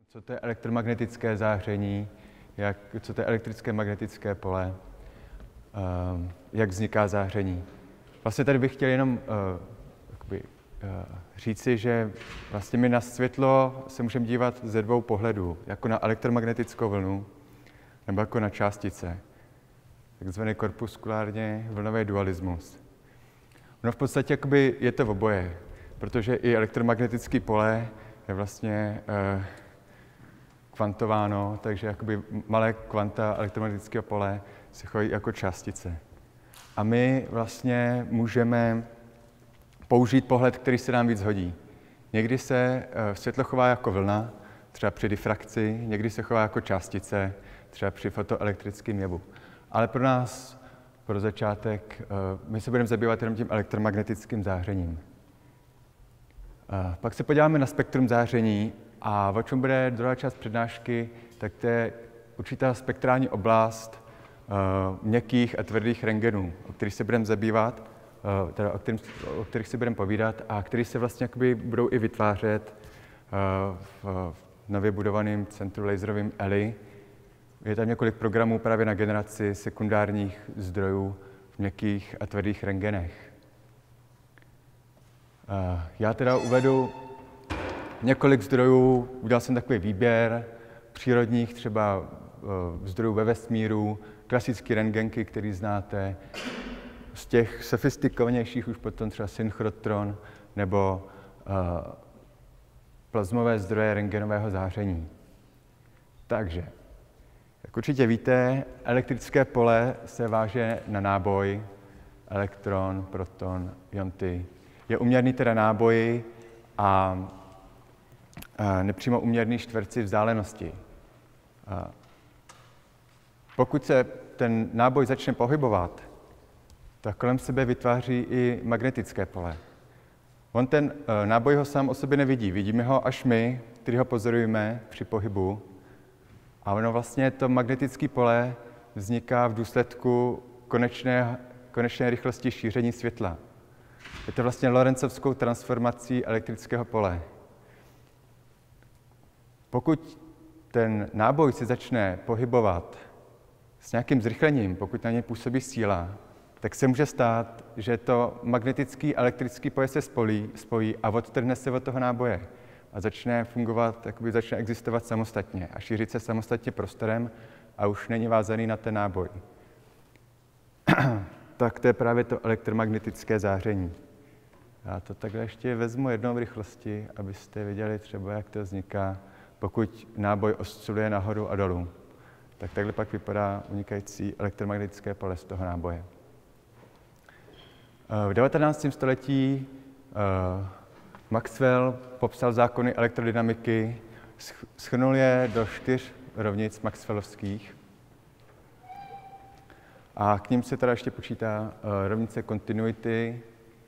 co to je elektromagnetické záření, co to je elektrické magnetické pole, jak vzniká záření. Vlastně tady bych chtěl jenom říci, že vlastně my na světlo se můžeme dívat ze dvou pohledů, jako na elektromagnetickou vlnu nebo jako na částice, takzvaný korpuskulárně vlnový dualismus. No v podstatě je to oboje, protože i elektromagnetické pole je vlastně kvantováno, takže jakoby malé kvanta elektromagnetického pole se chovají jako částice. A my vlastně můžeme použít pohled, který se nám víc hodí. Někdy se světlo chová jako vlna, třeba při difrakci, někdy se chová jako částice, třeba při fotoelektrickém jevu. Ale pro nás, pro začátek, my se budeme zabývat jenom tím elektromagnetickým zářením. Pak se podíváme na spektrum záření a o čem bude druhá část přednášky, tak to je určitá spektrální oblast měkkých a tvrdých rentgenů, o kterých se budeme zabývat, o kterých si budeme povídat a který se vlastně budou i vytvářet v nově budovaném centru laserovým ELI. Je tam několik programů právě na generaci sekundárních zdrojů v měkkých a tvrdých rentgenech. Já teda uvedu několik zdrojů, udělal jsem takový výběr přírodních třeba zdrojů ve vesmíru, klasické rentgenky, které znáte, z těch sofistikovanějších už potom třeba synchrotron nebo plazmové zdroje rentgenového záření. Takže, jak určitě víte, elektrické pole se váže na náboj, elektron, proton, ionty. Je uměrný teda náboji a nepřímo uměrný čtverci vzdálenosti. Pokud se ten náboj začne pohybovat, tak kolem sebe vytváří i magnetické pole. On ten náboj ho sám o sobě nevidí. Vidíme ho až my, kteří ho pozorujeme při pohybu. A ono vlastně to magnetické pole vzniká v důsledku konečné rychlosti šíření světla. Je to vlastně Lorenzovskou transformací elektrického pole. Pokud ten náboj se začne pohybovat s nějakým zrychlením, pokud na něj působí síla, tak se může stát, že to magnetický a elektrický pole se spojí a odtrhne se od toho náboje a začne fungovat, začne existovat samostatně a šířit se samostatně prostorem a už není vázaný na ten náboj. Tak to je právě to elektromagnetické záření. Já to takhle ještě vezmu jednou v rychlosti, abyste viděli třeba, jak to vzniká, pokud náboj osciluje nahoru a dolů. Tak takhle pak vypadá unikající elektromagnetické pole z toho náboje. V 19. století Maxwell popsal zákony elektrodynamiky, shrnul je do 4 rovnic maxwellovských a k nim se teda ještě počítá rovnice kontinuity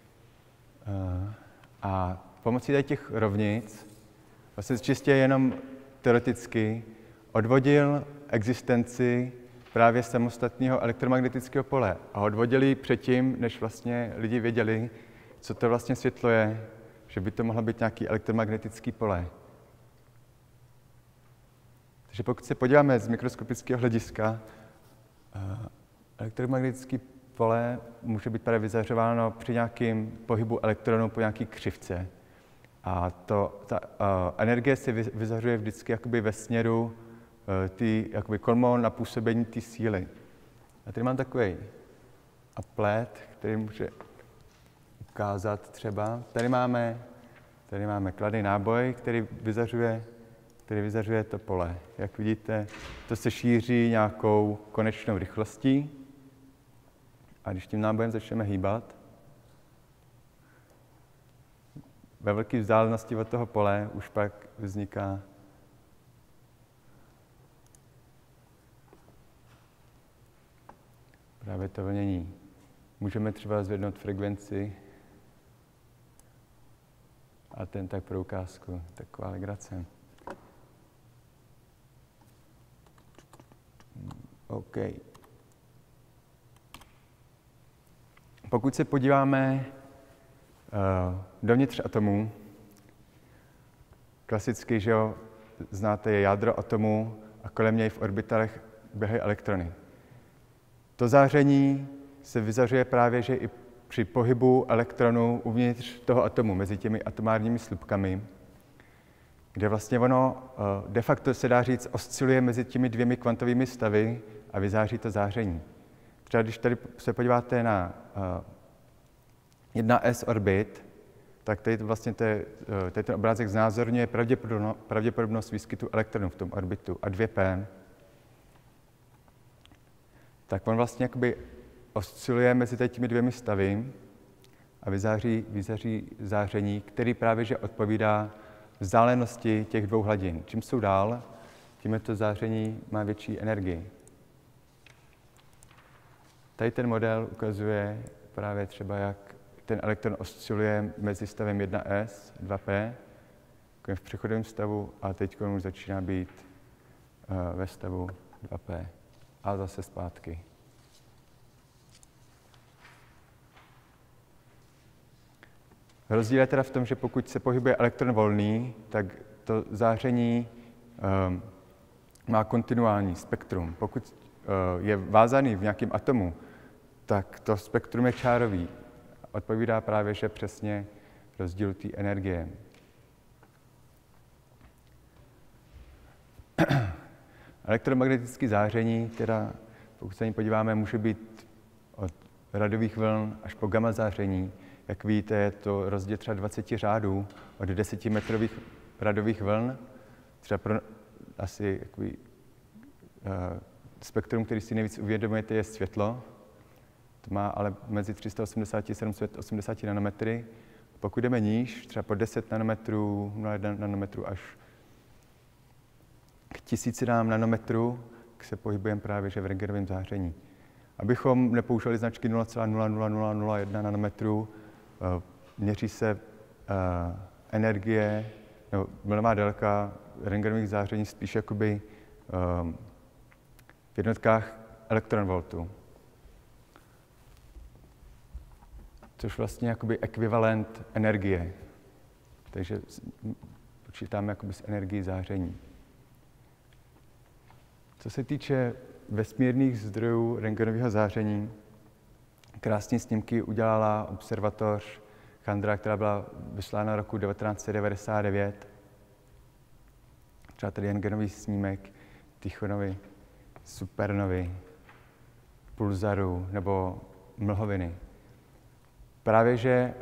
a pomocí těch rovnic vlastně čistě jenom teoreticky odvodil existenci právě samostatného elektromagnetického pole a odvodili ji předtím, než vlastně lidi věděli, co to vlastně světlo je, že by to mohlo být nějaké elektromagnetické pole. Takže pokud se podíváme z mikroskopického hlediska, elektromagnetické pole může být právě vyzařováno při nějakém pohybu elektronů po nějaké křivce. A ta energie se vyzařuje vždycky jakoby ve směru kolmou na působení té síly. A tady mám takový aplet, který může ukázat třeba. Tady máme kladný náboj, který vyzařuje to pole. Jak vidíte, to se šíří nějakou konečnou rychlostí. A když tím nábojem začneme hýbat, ve velké vzdálenosti od toho pole už pak vzniká právě to vlnění. Můžeme třeba zvednout frekvenci a ten tak pro ukázku, taková legrace. OK. Pokud se podíváme dovnitř atomů, klasicky, že jo, znáte, je jádro atomu a kolem něj v orbitálech běhají elektrony. To záření se vyzařuje právě, že i při pohybu elektronů uvnitř toho atomu, mezi těmi atomárními slupkami, kde vlastně ono de facto se dá říct, osciluje mezi těmi dvěmi kvantovými stavy a vyzáří to záření. Třeba když tady se podíváte na 1s orbit, tak tady vlastně ten obrázek znázorňuje pravděpodobnost výskytu elektronů v tom orbitu a 2p. Tak on vlastně jakoby osciluje mezi těmi dvěmi stavy a vyzáří záření, který právě že odpovídá vzdálenosti těch dvou hladin. Čím jsou dál, tím to záření má větší energii. Tady ten model ukazuje právě třeba, jak ten elektron osciluje mezi stavem 1s, 2p, v přechodovém stavu, a teď už začíná být ve stavu 2p. A zase zpátky. Rozdíl je teda v tom, že pokud se pohybuje elektron volný, tak to záření má kontinuální spektrum. Pokud je vázaný v nějakém atomu, tak to spektrum je čárový. Odpovídá právě, že přesně rozdílu té energie. Elektromagnetické záření, teda pokud se na ní podíváme, může být od radových vln až po gamma záření. Jak víte, je to rozdíl třeba 20 řádů od 10metrových radových vln. Třeba pro asi takový spektrum, který si nejvíc uvědomujete, je světlo. To má ale mezi 380 a 780 nanometry. Pokud jdeme níž, třeba po 10 nanometrů, 0,1 nanometru až k 1000 nanometrů, se pohybujeme právě že v Röntgenovém záření. Abychom nepoužívali značky 0,00001 nanometru, měří se energie nebo vlnová délka Röntgenových záření spíš jakoby v jednotkách elektronvoltů. Což vlastně jakoby ekvivalent energie. Takže počítáme jakoby s energií záření. Co se týče vesmírných zdrojů rentgenového záření, krásné snímky udělala observatoř Chandra, která byla vyslána roku 1999. Třeba tady rentgenový snímek Tychonovy supernovy, pulzaru nebo mlhoviny. Právě, že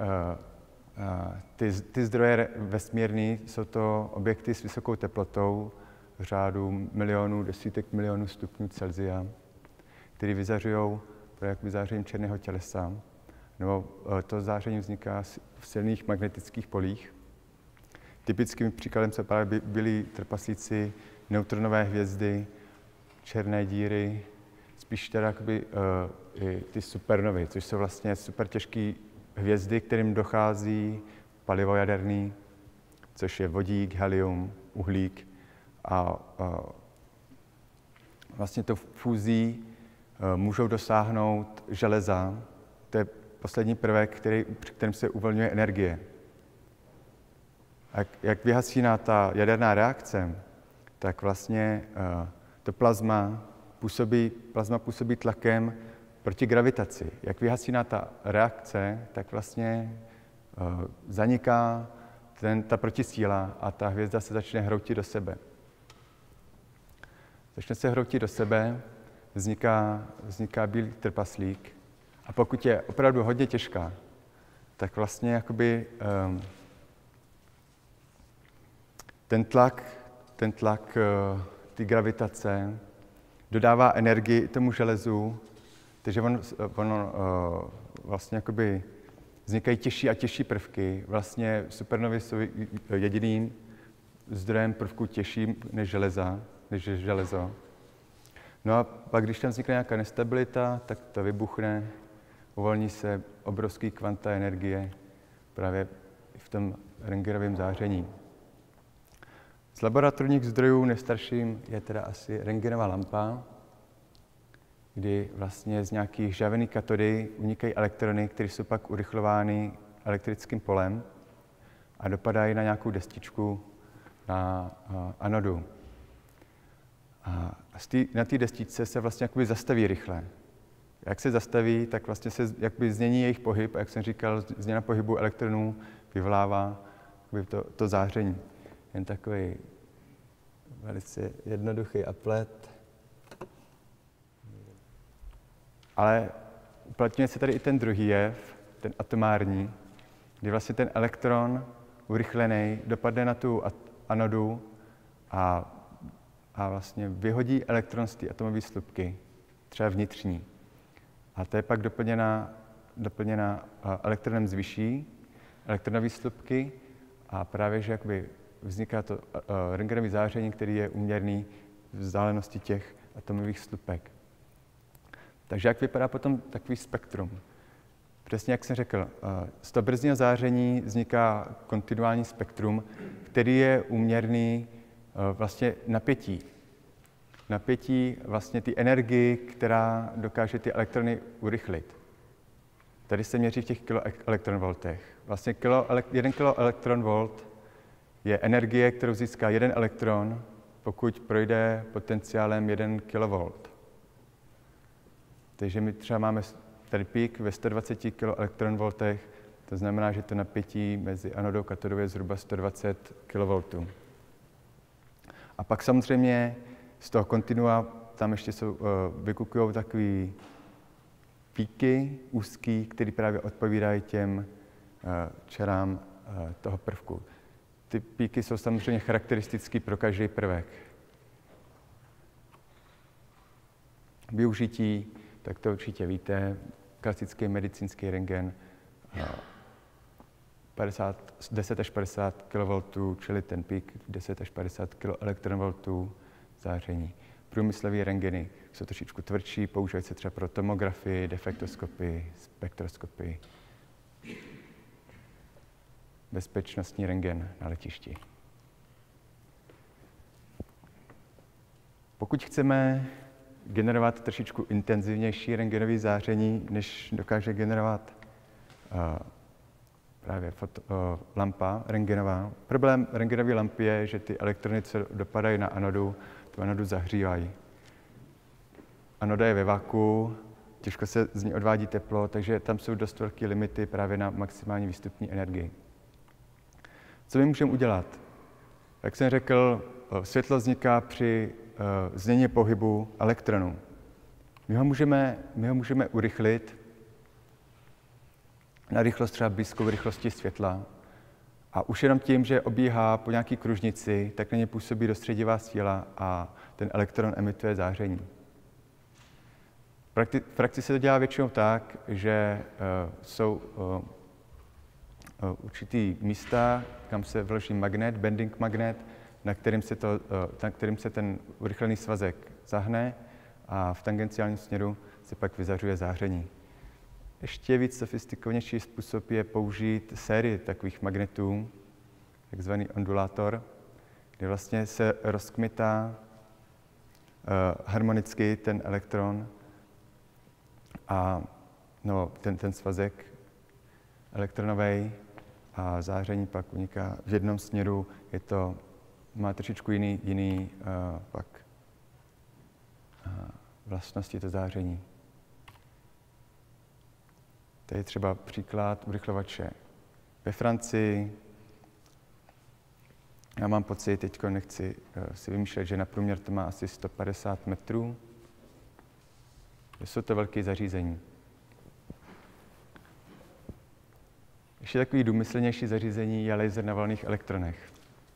ty zdroje vesmírný jsou to objekty s vysokou teplotou v řádu milionů, desítek milionů stupňů Celsia, které vyzařují jak zářením černého tělesa. Nebo to záření vzniká v silných magnetických polích. Typickým příkladem se právě byli trpaslíci, neutronové hvězdy, černé díry, spíš teda jakoby, ty supernovy, což jsou vlastně super těžké hvězdy, kterým dochází palivo jaderný, což je vodík, helium, uhlík. A vlastně to fúzí můžou dosáhnout železa. To je poslední prvek, při kterém se uvolňuje energie. Jak vyhasíná ta jaderná reakce, tak vlastně to plazma působí tlakem proti gravitaci. Jak vyhasíná ta reakce, tak vlastně zaniká ta protisíla a ta hvězda se začne hroutit do sebe. Začne se hroutit do sebe, vzniká bílý trpaslík. A pokud je opravdu hodně těžká, tak vlastně jakoby ten tlak té gravitace dodává energii tomu železu, takže ono vlastně jakoby vznikají těžší a těžší prvky. Vlastně supernovy jsou jediným zdrojem prvků těžším než železo. No a pak, když tam vznikne nějaká nestabilita, tak to vybuchne, uvolní se obrovský kvanta energie právě v tom Röntgenovém záření. Z laboratorních zdrojů nejstarším je teda asi Röntgenová lampa, kdy vlastně z nějakých žhavený katody unikají elektrony, které jsou pak urychlovány elektrickým polem a dopadají na nějakou destičku, na anodu. A na té destičce se vlastně jakoby zastaví rychle. Jak se zastaví, tak vlastně se jakoby změní jejich pohyb, a jak jsem říkal, změna pohybu elektronů vyvolává to záření. Jen takový velice jednoduchý applet. Ale uplatňuje se tady i ten druhý jev, ten atomární, kdy vlastně ten elektron urychlený dopadne na tu anodu a vlastně vyhodí elektron z té atomové slupky, třeba vnitřní. A to je pak doplněna elektronem z vyšší elektronové slupky a právě, že jakoby vzniká to rentgenové záření, který je úměrný vzdálenosti těch atomových slupek. Takže jak vypadá potom takový spektrum? Přesně jak jsem řekl, z toho brzdního záření vzniká kontinuální spektrum, který je úměrný vlastně napětí. Napětí vlastně ty energii, která dokáže ty elektrony urychlit. Tady se měří v těch kiloelektronvoltech. Vlastně 1 kiloelektronvolt je energie, kterou získá jeden elektron, pokud projde potenciálem 1 kV. Takže my třeba máme tady pík ve 120 kiloelektronvoltech, to znamená, že to napětí mezi anodou a katodou je zhruba 120 kV. A pak samozřejmě z toho kontinua tam ještě vykukují takový píky úzký, které právě odpovídají těm čarám toho prvku. Ty píky jsou samozřejmě charakteristické pro každý prvek. Využití, tak to určitě víte, klasický medicínský rentgen, 10 až 50 kV, čili ten pík 10 až 50 kV záření. Průmyslové rentgeny jsou trošičku tvrdší, používají se třeba pro tomografii, defektoskopii, spektroskopii. Bezpečnostní rentgen na letišti. Pokud chceme generovat trošičku intenzivnější rentgenové záření, než dokáže generovat právě lampa rentgenová. Problém rentgenové lampy je, že ty elektrony, co dopadají na anodu, tu anodu zahřívají. Anoda je ve vakuu, těžko se z ní odvádí teplo, takže tam jsou dost velké limity právě na maximální výstupní energii. Co my můžeme udělat? Jak jsem řekl, světlo vzniká při změně pohybu elektronů. My ho můžeme urychlit na rychlost třeba blízkou rychlosti světla. A už jenom tím, že obíhá po nějaké kružnici, tak na ně působí rozstředivá síla a ten elektron emituje záření. V praxi se to dělá většinou tak, že jsou určitý místa, kam se vloží magnet, bending magnet, na kterým se ten urychlený svazek zahne a v tangenciálním směru se pak vyzařuje záření. Ještě víc sofistikovanější způsob je použít sérii takových magnetů, takzvaný ondulátor, kde vlastně se rozkmitá harmonicky ten elektron a ten svazek elektronový a záření pak uniká v jednom směru. Má trošičku jiný pak vlastnosti to záření. To je třeba příklad urychlovače ve Francii. Já mám pocit, teď nechci si vymýšlet, že na průměr to má asi 150 metrů. Jsou to velké zařízení. Ještě takový důmyslnější zařízení je laser na volných elektronech,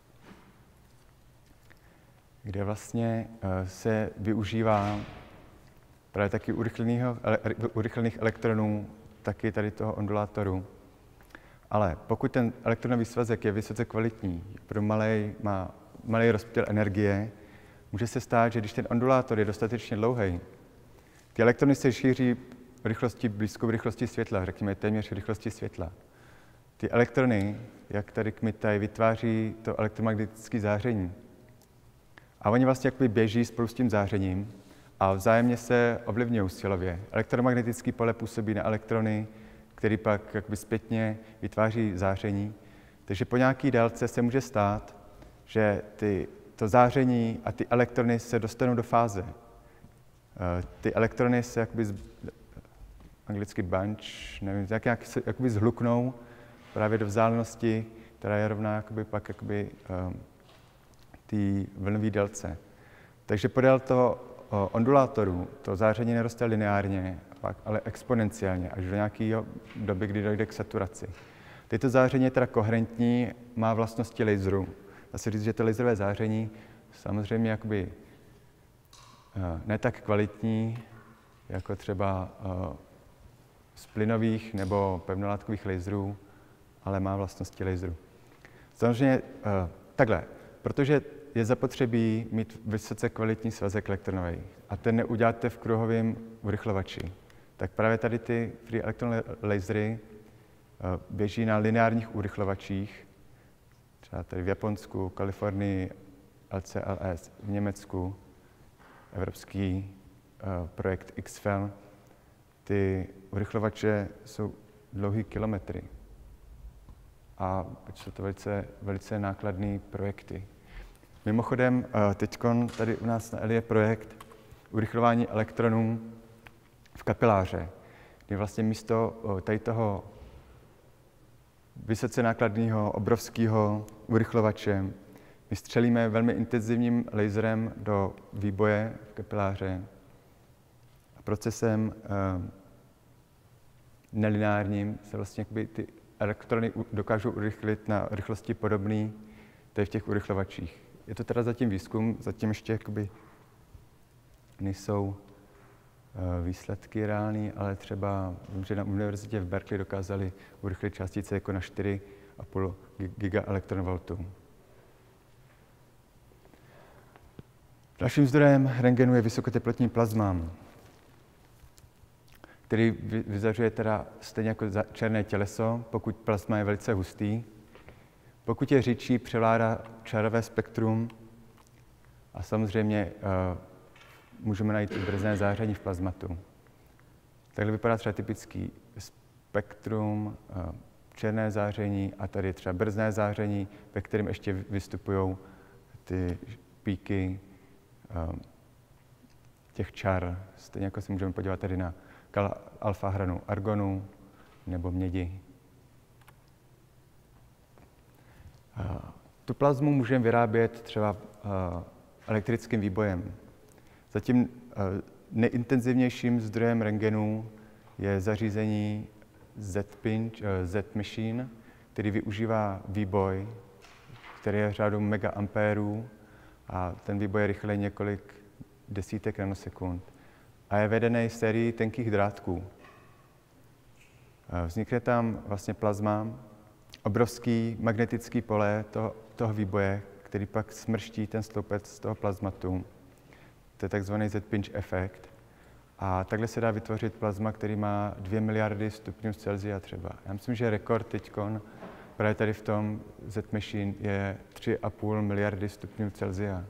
kde vlastně se využívá právě taky urychlených elektronů, taky tady toho ondulátoru. Ale pokud ten elektronový svazek je vysoce kvalitní, má malý rozptyl energie, může se stát, že když ten ondulátor je dostatečně dlouhý, ty elektrony se šíří blízkou rychlosti světla, řekněme téměř rychlosti světla. Ty elektrony, jak tady kmitají, vytváří to elektromagnetické záření. A oni vlastně jakoby běží spolu s tím zářením a vzájemně se ovlivňují silově. Elektromagnetické pole působí na elektrony, který pak jakoby zpětně vytváří záření. Takže po nějaké délce se může stát, že to záření a ty elektrony se dostanou do fáze. Ty elektrony se jakoby, anglicky bunch, nevím, jak se jakoby zhluknou právě do vzdálenosti, která je rovná jakoby, pak jakoby, té vlnové délce. Takže podél toho ondulátoru to záření neroste lineárně, ale exponenciálně, až do nějaké doby, kdy dojde k saturaci. Tyto záření je teda koherentní, má vlastnosti laseru. Dá se říct, že to laserové záření samozřejmě jakoby ne tak kvalitní, jako třeba z plynových nebo pevnolátkových laserů, ale má vlastnosti laseru. Samozřejmě takhle, protože je zapotřebí mít vysoce kvalitní svazek elektronový a ten neuděláte v kruhovém urychlovači, tak právě tady ty free electron lasery běží na lineárních urychlovačích, třeba tady v Japonsku, Kalifornii, LCLS, v Německu, evropský projekt XFEL. Ty urychlovače jsou dlouhý kilometry a jsou to velice nákladné projekty. Mimochodem, teď tady u nás na ELI je projekt urychlování elektronů v kapiláře, kdy vlastně místo tady toho vysoce nákladného, obrovského urychlovače my střelíme velmi intenzivním laserem do výboje v kapiláře a procesem nelineárním se vlastně ty elektrony dokážou urychlit na rychlosti podobné tady v těch urychlovačích. Je to teda zatím výzkum, zatím ještě jakoby nejsou výsledky reální, ale třeba vím, že na univerzitě v Berkeley dokázali urychlit částice jako na 4,5 gigaelektronvoltů. Dalším zdrojem rentgenu je vysokoteplotní plazma, který vyzařuje teda stejně jako černé těleso, pokud plazma je velice hustý. Pokud je řidší, převládá čarové spektrum a samozřejmě můžeme najít i brzné záření v plazmatu. Takhle vypadá třeba typický spektrum, černé záření a tady třeba brzné záření, ve kterém ještě vystupují ty píky těch čar. Stejně jako se můžeme podívat tady na alfa hranu argonu nebo mědi. Tu plazmu můžeme vyrábět třeba elektrickým výbojem. Zatím nejintenzivnějším zdrojem rentgenu je zařízení Z-Machine, který využívá výboj, který je řádou megaampérů a ten výboj je rychlej několik desítek nanosekund a je vedený sérií tenkých drátků. Vznikne tam vlastně plazma, obrovský magnetický pole toho výboje, který pak smrští ten sloupec z toho plazmatu. To je takzvaný Z-pinch efekt. A takhle se dá vytvořit plazma, který má 2 miliardy stupňů Celsia třeba. Já myslím, že rekord teďkon právě tady v tom Z-Machine je 3,5 miliardy stupňů Celsia.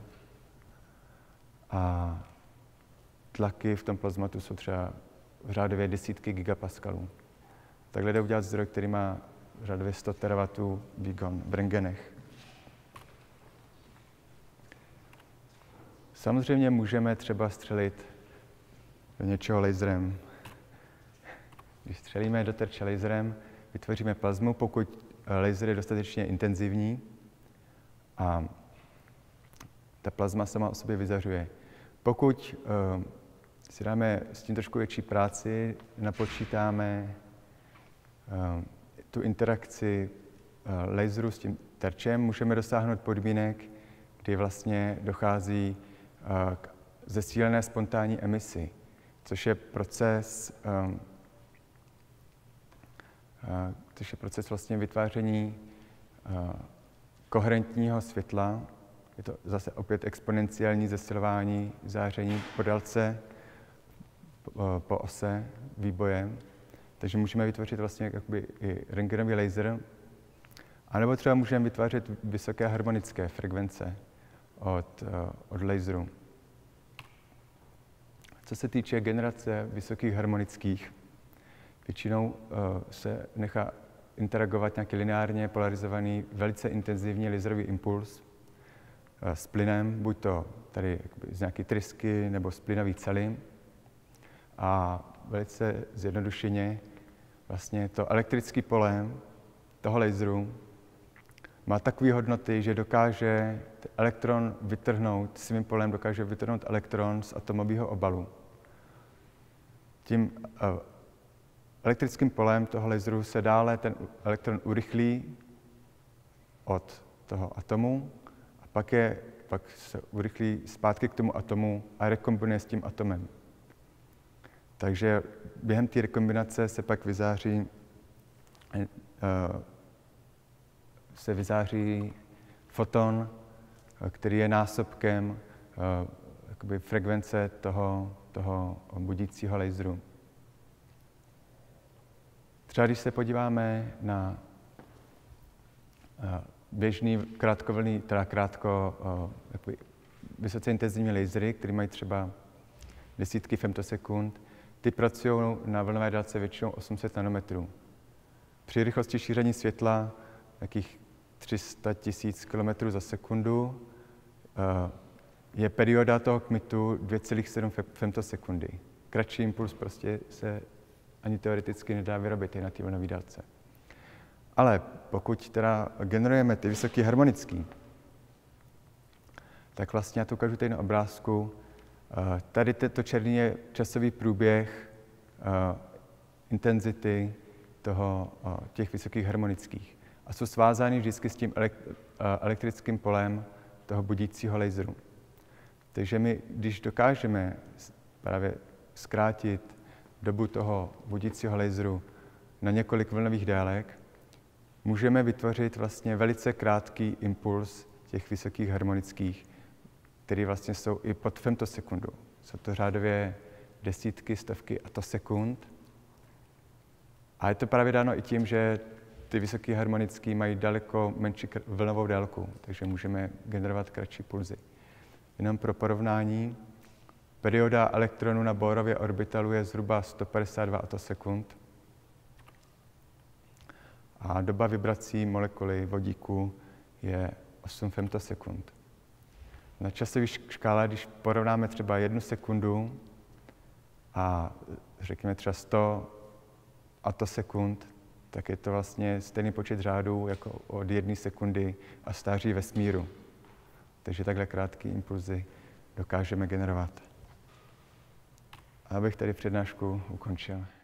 A tlaky v tom plazmatu jsou třeba v řádově desítky gigapaskalů. Takhle jde udělat zdroj, který má řádově 100 terawattů výkon v rentgenech. Samozřejmě můžeme třeba střelit do něčeho laserem. Když střelíme do terče laserem, vytvoříme plazmu, pokud laser je dostatečně intenzivní a ta plazma sama o sobě vyzařuje. Pokud si dáme s tím trošku větší práci, napočítáme tu interakci laseru s tím terčem, můžeme dosáhnout podmínek, kdy vlastně dochází k zesílené spontánní emisi, což je proces vlastně vytváření koherentního světla. Je to zase opět exponenciální zesilování záření po délce, po ose výboje. Takže můžeme vytvořit vlastně jakoby i rentgenový laser, anebo třeba můžeme vytvářet vysoké harmonické frekvence od laseru. Co se týče generace vysokých harmonických, většinou se nechá interagovat nějaký lineárně polarizovaný, velice intenzivní laserový impuls s plynem, buď to tady z nějaké trysky nebo z plynové cely. A velice zjednodušeně vlastně to elektrické pole toho laseru má takové hodnoty, že dokáže elektron vytrhnout, svým polem dokáže vytrhnout elektron z atomového obalu. Tím elektrickým polem toho laseru se dále ten elektron urychlí od toho atomu a pak se urychlí zpátky k tomu atomu a rekombinuje s tím atomem. Takže během té rekombinace se pak vyzáří foton, který je násobkem frekvence toho budícího laseru. Třeba když se podíváme na běžný krátkovlnný, vysoce intenzivní lasery, které mají třeba desítky femtosekund, ty pracují na vlnové délce většinou 800 nanometrů. Při rychlosti šíření světla nějakých 300 000 km za sekundu je perioda toho kmitu 2,7 femtosekundy. Kratší impuls prostě se ani teoreticky nedá vyrobit na té vlnové délce. Ale pokud teda generujeme ty vysoké harmonické, tak vlastně já to ukážu tady na obrázku. Tady to černý je časový průběh intenzity těch vysokých harmonických. A jsou svázány vždycky s tím elektrickým polem toho budícího laseru. Takže my, když dokážeme právě zkrátit dobu toho budícího laseru na několik vlnových délek, můžeme vytvořit vlastně velice krátký impuls těch vysokých harmonických, které vlastně jsou i pod femtosekundu. Jsou to řádově desítky, stovky atosekund. A je to právě dáno i tím, že ty vysoké harmonické mají daleko menší vlnovou délku, takže můžeme generovat kratší pulzy. Jenom pro porovnání, perioda elektronů na Bohrově orbitalu je zhruba 152 atosekund a doba vibrací molekuly vodíku je 8 femtosekund. Na časové škále, když porovnáme třeba 1 sekundu a řekněme třeba 100 atosekund, tak je to vlastně stejný počet řádů jako od 1 sekundy a stáří vesmíru. Takže takhle krátké impulzy dokážeme generovat. A abych tady přednášku ukončil.